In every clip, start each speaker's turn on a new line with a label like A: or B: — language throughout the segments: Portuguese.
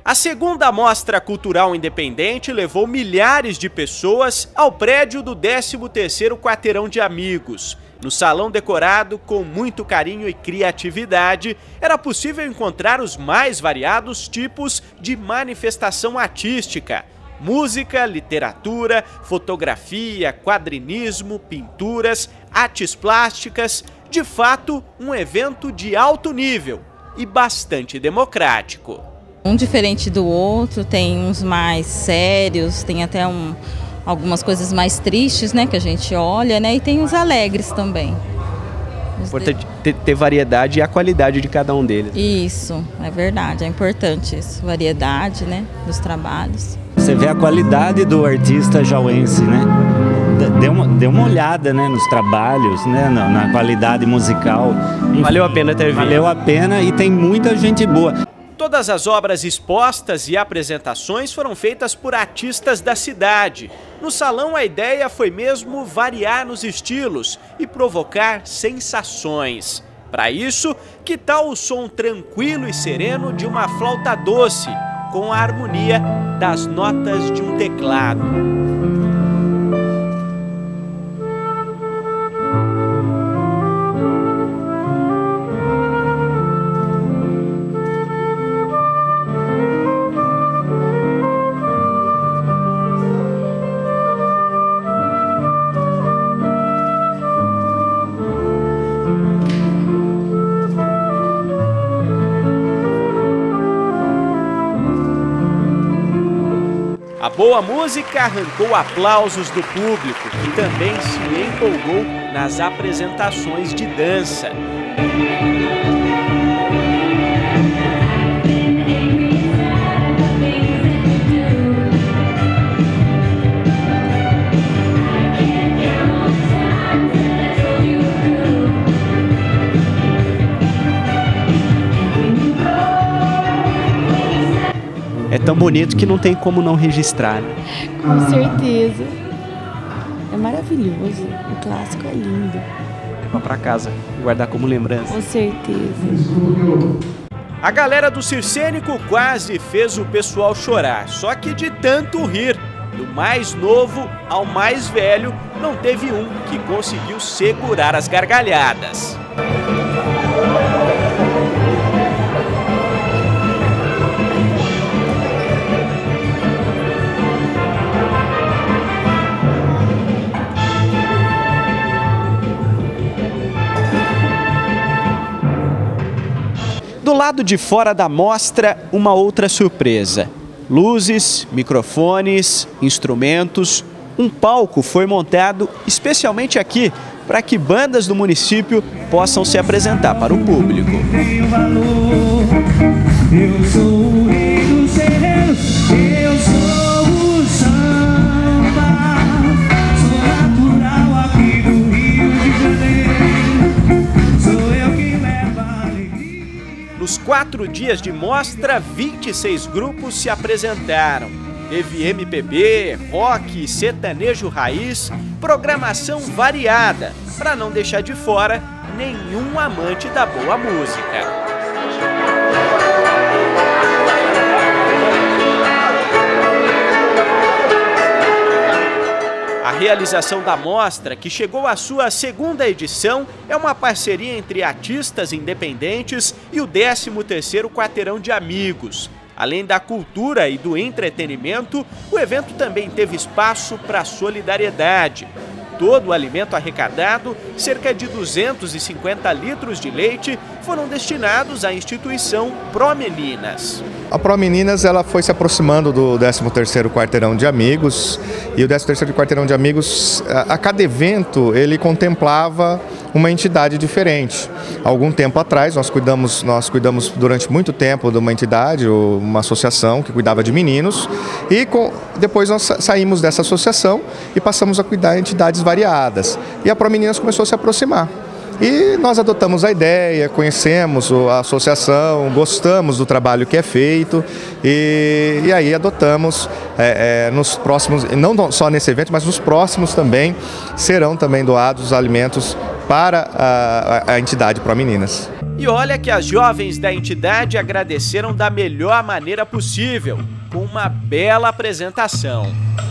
A: A segunda Mostra Cultural Independente levou milhares de pessoas ao prédio do 13º Quarteirão de Amigos. No salão decorado com muito carinho e criatividade, era possível encontrar os mais variados tipos de manifestação artística: música, literatura, fotografia, quadrinismo, pinturas, artes plásticas. De fato, um evento de alto nível e bastante democrático.
B: Um diferente do outro, tem uns mais sérios, tem até algumas coisas mais tristes, né, que a gente olha, né, e tem uns alegres também.
C: Importante ter variedade e a qualidade de cada um deles.
B: Isso, é verdade, é importante isso, variedade, né, dos trabalhos.
D: Você vê a qualidade do artista jauense, né? Dê uma olhada, né, nos trabalhos, né, na qualidade musical. Enfim,
C: valeu a pena ter vindo.
D: Valeu a pena e tem muita gente boa.
A: Todas as obras expostas e apresentações foram feitas por artistas da cidade. No salão, a ideia foi mesmo variar nos estilos e provocar sensações. Para isso, que tal o som tranquilo e sereno de uma flauta doce, com a harmonia das notas de um teclado? A boa música arrancou aplausos do público, que também se empolgou nas apresentações de dança.
C: É tão bonito que não tem como não registrar.
E: Com certeza. É maravilhoso. O clássico é lindo.
C: Levar para casa, guardar como lembrança.
E: Com certeza.
A: A galera do Circênico quase fez o pessoal chorar, só que de tanto rir. Do mais novo ao mais velho, não teve um que conseguiu segurar as gargalhadas. Do lado de fora da mostra, uma outra surpresa. Luzes, microfones, instrumentos. Um palco foi montado especialmente aqui para que bandas do município possam se apresentar para o público.
F: Eu sou o rei dos terrenos, eu sou o samba, sou natural aqui do Rio de Janeiro, sou eu que levo a alegria.
A: Nos 4 dias de mostra, 26 grupos se apresentaram. Teve MPB, rock e sertanejo raiz, programação variada, para não deixar de fora nenhum amante da boa música. A realização da mostra, que chegou à sua 2ª edição, é uma parceria entre artistas independentes e o 13º Quarteirão de Amigos. Além da cultura e do entretenimento, o evento também teve espaço para solidariedade. Todo o alimento arrecadado, cerca de 250 litros de leite, foram destinados à instituição Pró-Meninas.
G: A Pró-Meninas ela foi se aproximando do 13º Quarteirão de Amigos, e o 13º Quarteirão de Amigos, a cada evento, ele contemplava uma entidade diferente. Há algum tempo atrás, nós cuidamos durante muito tempo de uma entidade, uma associação que cuidava de meninos, e depois nós saímos dessa associação e passamos a cuidar de entidades variadas. E a Pró-Meninas começou a se aproximar. E nós adotamos a ideia, conhecemos a associação, gostamos do trabalho que é feito e aí adotamos nos próximos, não só nesse evento, mas nos próximos também, serão também doados alimentos para a entidade Pró-Meninas.
A: E olha que as jovens da entidade agradeceram da melhor maneira possível, com uma bela apresentação.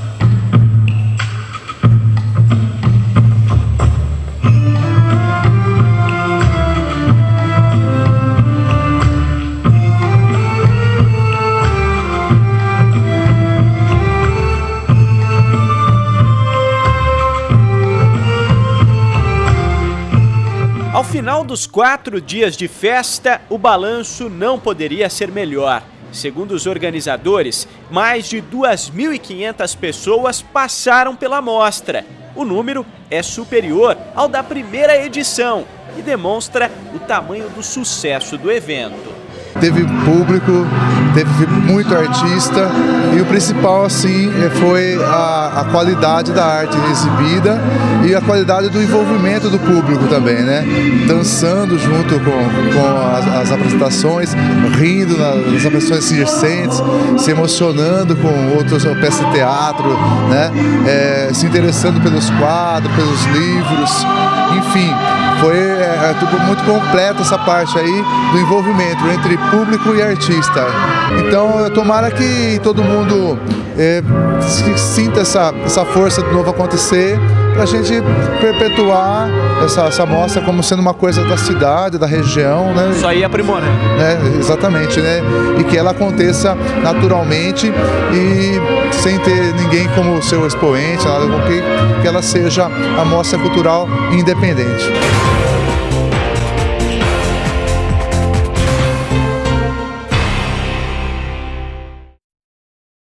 A: Ao final dos 4 dias de festa, o balanço não poderia ser melhor. Segundo os organizadores, mais de 2.500 pessoas passaram pela mostra. O número é superior ao da primeira edição e demonstra o tamanho do sucesso do evento.
H: Teve público, teve muito artista e o principal assim foi a qualidade da arte exibida e a qualidade do envolvimento do público também, né? Dançando junto com as apresentações, rindo nas apresentações circenses, se emocionando com outras peças de teatro, né? Se interessando pelos quadros, pelos livros, enfim. Foi muito completa essa parte aí do envolvimento entre público e artista. Então, tomara que todo mundo sinta essa força de novo acontecer, para a gente perpetuar essa mostra como sendo uma coisa da cidade, da região, né?
A: Só ir aprimorando.
H: Exatamente, né? E que ela aconteça naturalmente e sem ter ninguém como seu expoente, nada, que ela seja a mostra cultural independente.